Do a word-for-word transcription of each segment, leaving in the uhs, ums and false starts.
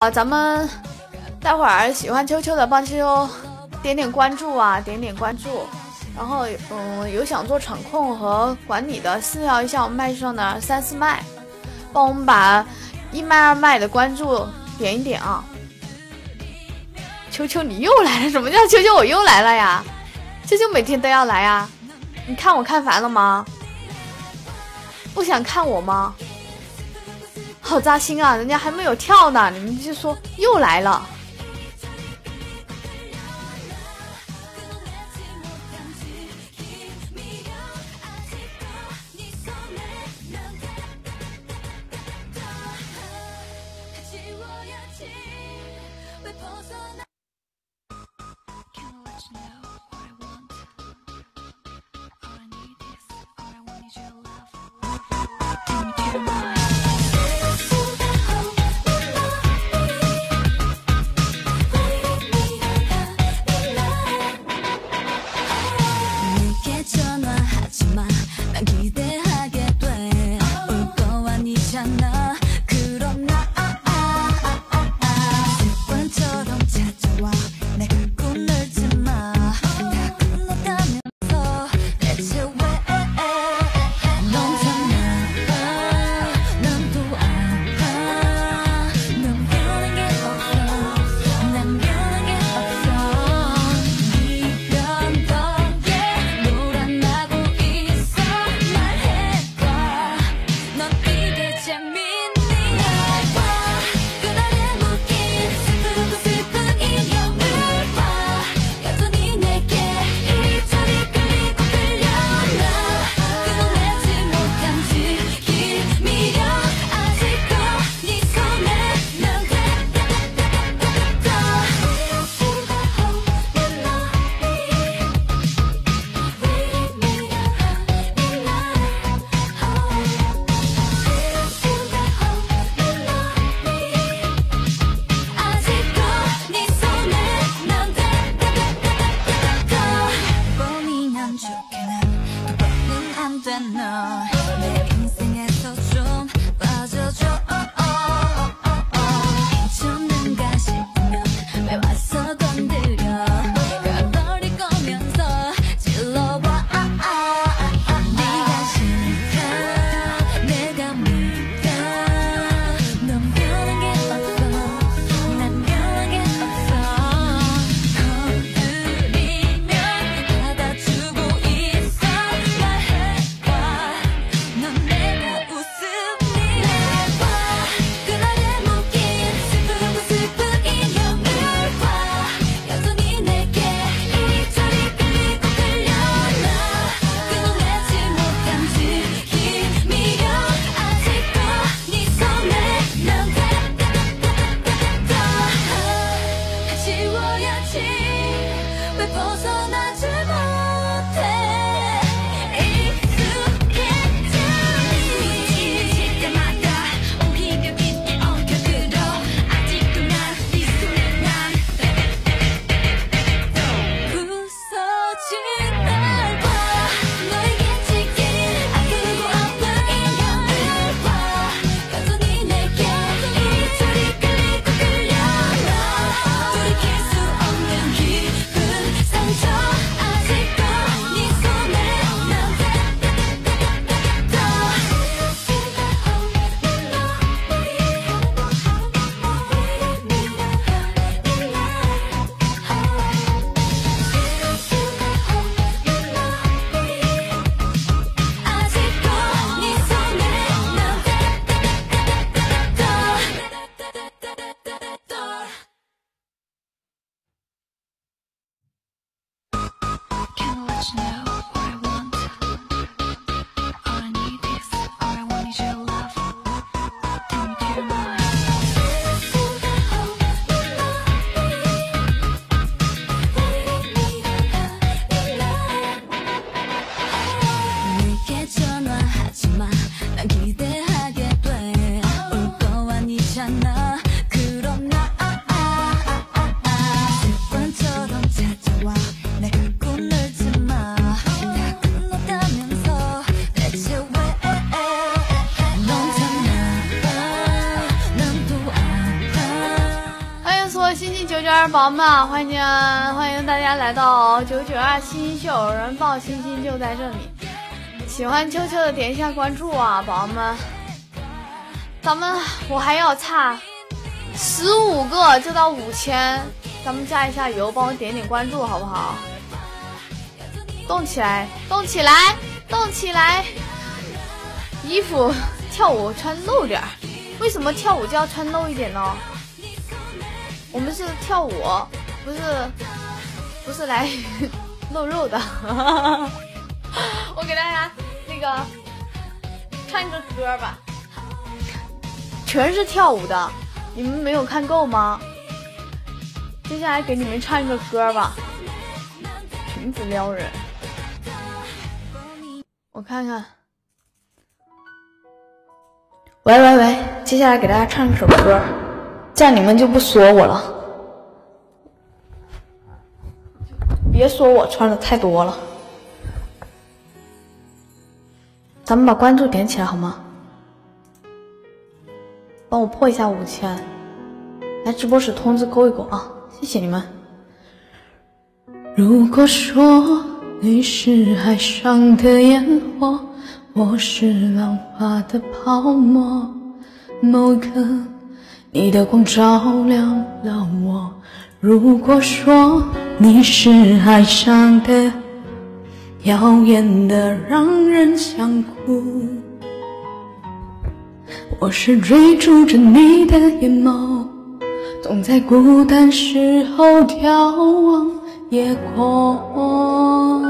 啊，咱们待会儿喜欢秋秋的帮秋秋点点关注啊，点点关注。然后嗯，有想做场控和管理的，私聊一下我们麦上的三四麦，帮我们把一麦二麦的关注点一点啊。秋秋你又来了，什么叫秋秋我又来了呀？秋秋每天都要来啊，你看我看烦了吗？不想看我吗？好扎心啊，人家还没有跳呢，你们就说又来了。 星星九九二宝宝们，欢迎欢迎大家来到九九二星星秀，有人报星星就在这里。喜欢秋秋的点一下关注啊，宝宝们。咱们我还要差十五个就到五千，咱们加一下油，帮我点点关注好不好？动起来，动起来，动起来！衣服跳舞穿露点，为什么跳舞就要穿露一点呢？我们是跳舞，不是不是来露肉的。我给大家那个唱一个歌吧，全是跳舞的，你们没有看够吗？接下来给你们唱一个歌吧，裙子撩人。我看看，喂喂喂，接下来给大家唱一首歌，这样你们就不说我了。别说我穿的太多了，咱们把关注点起来好吗？帮我破一下五千，来直播时通知勾一勾啊，谢谢你们。如果说你是海上的烟火，我是浪花的泡沫，某一刻你的光照亮了我。如果说你是海上的耀眼的让人想哭，我是追逐着你的眼眸，总在孤单时候眺望夜空。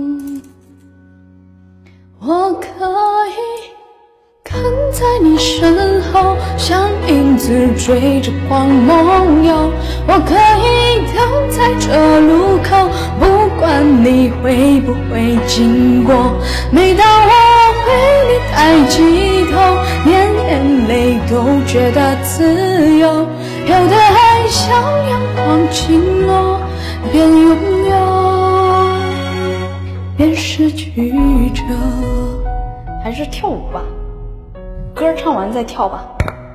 我可以跟在你身后，像影子追着光梦游。我可以等在这路口，不管你会不会经过。每当我为你抬起头，连眼泪都觉得自由。有的爱像阳光倾落，边拥有边失去着。还是跳舞吧，歌唱完再跳吧。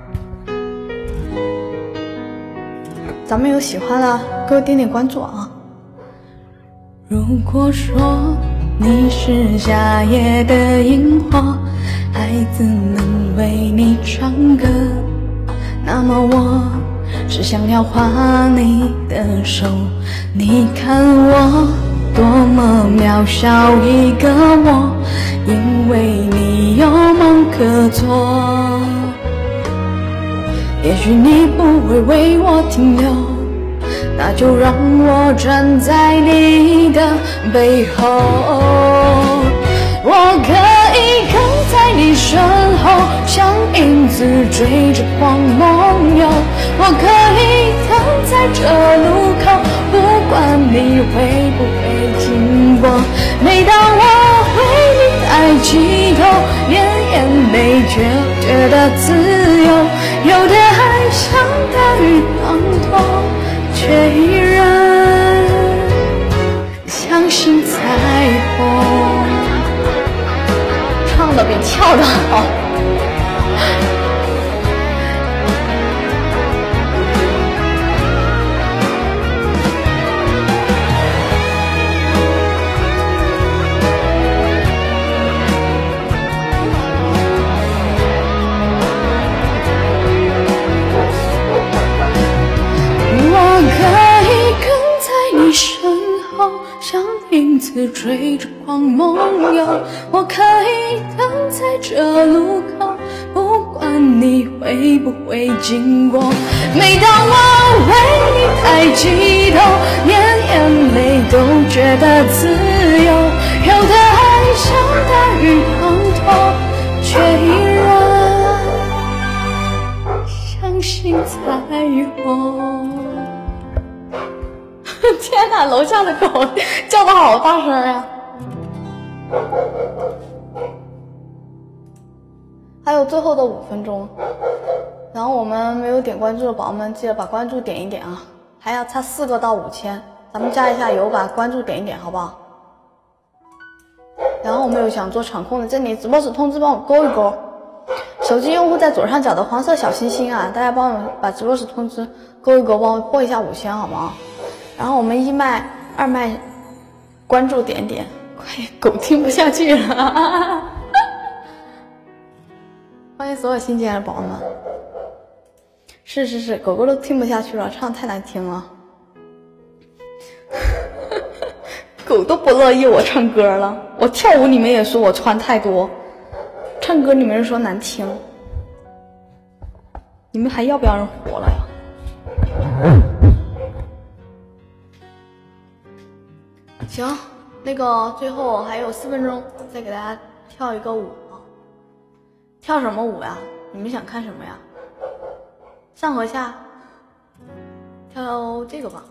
咱们有喜欢的给我点点关注啊。如果说你是夏夜的萤火，孩子能为你唱歌，那么我是想要画你的手。你看我多么渺小一个我，因为你有梦可做。也许你不会为我停留，那就让我站在你的背后。我可以跟在你身后，像影子追着光梦游。我可以等在这路口，不管你会不会经过。每当我为你抬起头，连眼泪却觉得自由。有的爱像大雨滂沱，却依然相信彩虹。唱的比跳的好。像影子追着光梦游，我可以等在这路口，不管你会不会经过。每当我为你抬起头，连眼泪都觉得自由。有的爱像大雨滂沱，却依然相信彩虹。天哪，楼下的狗叫的好大声呀！还有最后的五分钟，然后我们没有点关注的宝宝们记得把关注点一点啊，还要差四个到五千，咱们加一下油，把关注点一点好不好？然后我们有想做场控的，这里直播时通知帮我勾一勾。 手机用户在左上角的黄色小星星啊，大家帮我把直播时通知勾一勾，帮我拨一下五千好吗？然后我们一麦、二麦关注点点，快，狗听不下去了。欢迎所有新进来的宝宝们。是是是，狗狗都听不下去了，唱太难听了。狗都不乐意我唱歌了，我跳舞你们也说我穿太多，唱歌你们说难听，你们还要不要人活了呀？行，那个最后还有四分钟，再给大家跳一个舞啊！跳什么舞呀？你们想看什么呀？上和下，跳这个吧。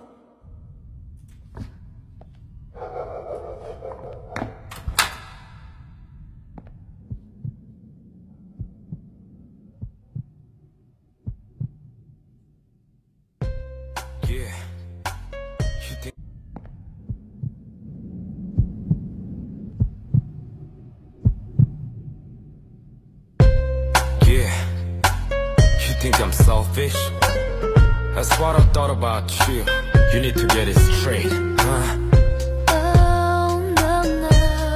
Think I'm selfish? That's what I thought about you. You need to get it straight, huh? Oh no no,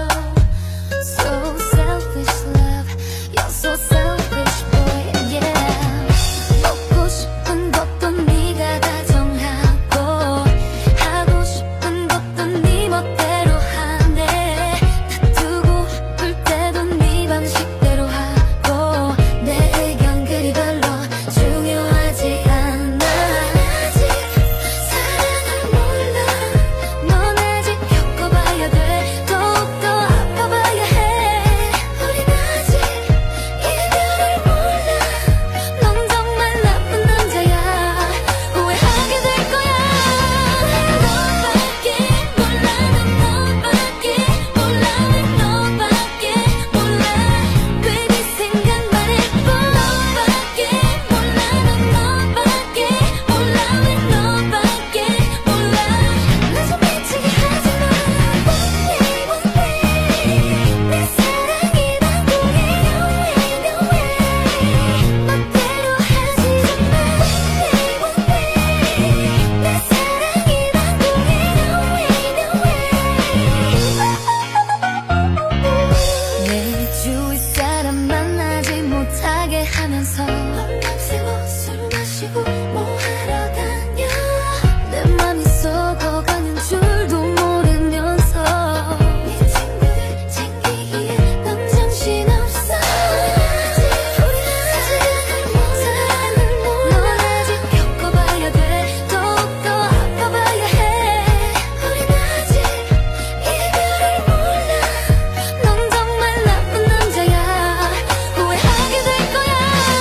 so selfish love. You're so selfish boy, yeah. 먹고 싶은 것도 네가 다 정하고 하고 싶은 것도 네 멋대로 하네. 다투고 싶을 때도 네 방식대로 하고 내 의견 그리 별로 중요하지 않아. 아직 사랑을 몰라. 넌 아직 겪어봐야 돼. 더욱더 아파봐야 해. 우린 아직 이별을 몰라. 넌 정말 나쁜 남자야. 후회하게 될 거야. 너밖에 몰라. 난 너밖에 몰라. 왜 너밖에 몰라. 괜히 생각만 해도 너밖에 몰라. 난 너밖에 몰라. 왜 너밖에 몰라. 나 좀 미치게 하지 마. One day, one day. 내 사랑이 바꾸게. No way, no way. 멋대로 하지 좀 마. One day, one day. 내 사랑이 바꾸게. No way, no way. 내 주위 사람 만나지 못하게 하면서 맘 세워 술 마시고 뭐 하러 다녀. 내 맘이 썩어가는 줄도 모르면서 네 친구들 챙기기에 넌 정신없어. 우린 아직 사랑을 몰라. 넌 아직 겪어봐야 돼. 더욱더 아파봐야 해. 우린 아직 이별을 몰라. 넌 정말 나쁜 남자야. 후회하게 될 거야.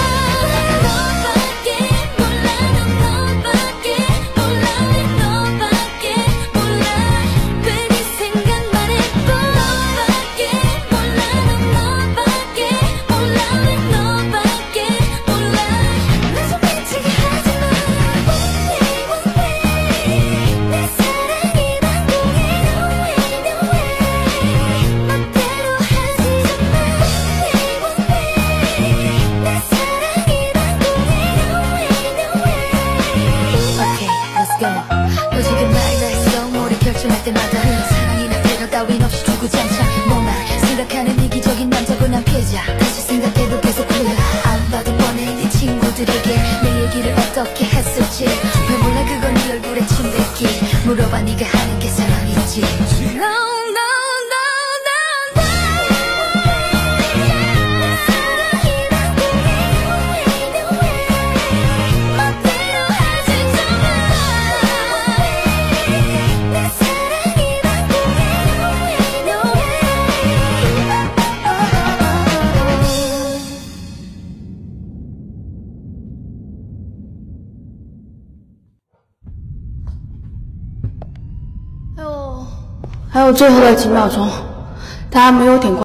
너밖에 몰라. 난 너밖에 몰라. 왜 너밖에 몰라. 괜히 생각만 해도 너밖에 몰라. 난 너밖에 몰라. 왜 너밖에 몰라. 나 좀 미치게 하지 마. One day, one day. 내 사랑이 바꾸게. No way, no way. 멋대로 하지 좀 마. One day, one day. 내 사랑이 바꾸게. No way, no way. Okay, let's go. 너 지금 나이 나있어. 뭐를 결정할 때마다 사랑이나 배려 따윈 없이 주구장창. 뭐만 생각하는 이기적인 남자고 난 피해자. 다시 생각해도 계속 후회야. 안 봐도 뻔해. 네 친구들에게 내 얘기를 어떻게 했을지. 왜 몰라 그건 네 얼굴에 침 뱉기. 물어봐 네가 하는 게 사랑이지. No, no, no, no, no. 내 사랑이 바꾸게. No way, no way. 멋대로 하지 좀 마. 내 사랑이 바꾸게. No way, no way. 还有还有最后的几秒钟，大家没有点关。